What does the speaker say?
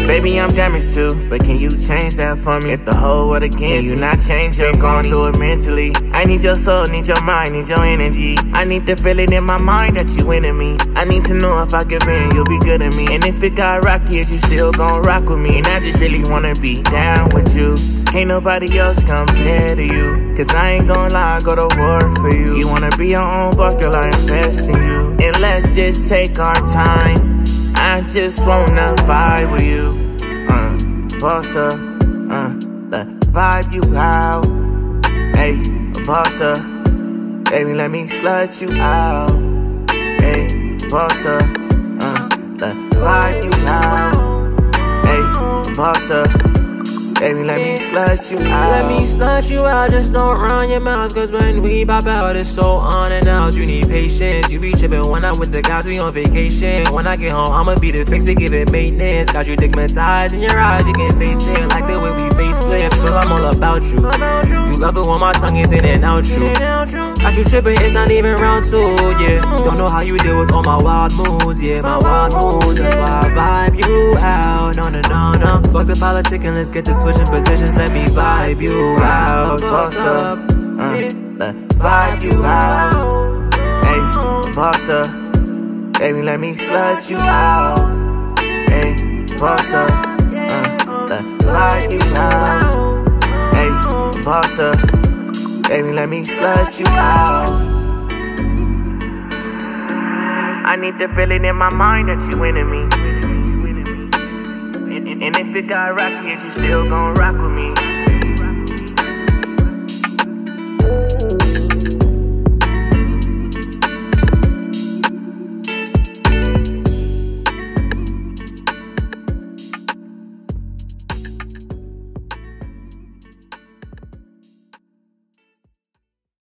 Baby, I'm damaged too, but can you change that for me? If the whole world against you, not change it, going through it mentally. I need your soul, need your mind, need your energy. I need the feeling in my mind that you into me. I need to know if I give in, you'll be good at me. And if it got rocky, is you still gon' rock with me? And I just really wanna be down with you. Ain't nobody else compare to you. Cause I ain't gon' lie, I go to war for you. You wanna be your own boss, girl, I invest in you. And let's just take our time. I just wanna vibe with you. Boss up, vibe you out. Hey, boss up, baby, let me slut you out. Hey, boss up, vibe you out. Hey, boss up, baby, let me slut you out. Let me slut you out, just don't run your mouth. Cause when we pop out, it's so on and out. You need patience, you be trippin' when I'm with the guys, we on vacation. When I get home, I'ma be the fix to give it maintenance. Got your dick massage in your eyes, you can face it. Like the way we face flips, so I'm all about you. You love it when my tongue is in and out you. Got you trippin', it's not even round two, yeah. Don't know how you deal with all my wild moods, yeah. My wild moods, that's why I vibe you out. No. Fuck the politic and let's get to switching positions. Let me vibe you out. Boss up, vibe you out. Hey, boss up, baby, let me slut you out. Hey, boss up, vibe you out. Hey, boss up, baby, let me slut you out. I need the feeling in my mind that you into me. And if it got rocky, is you still gon' rock with me?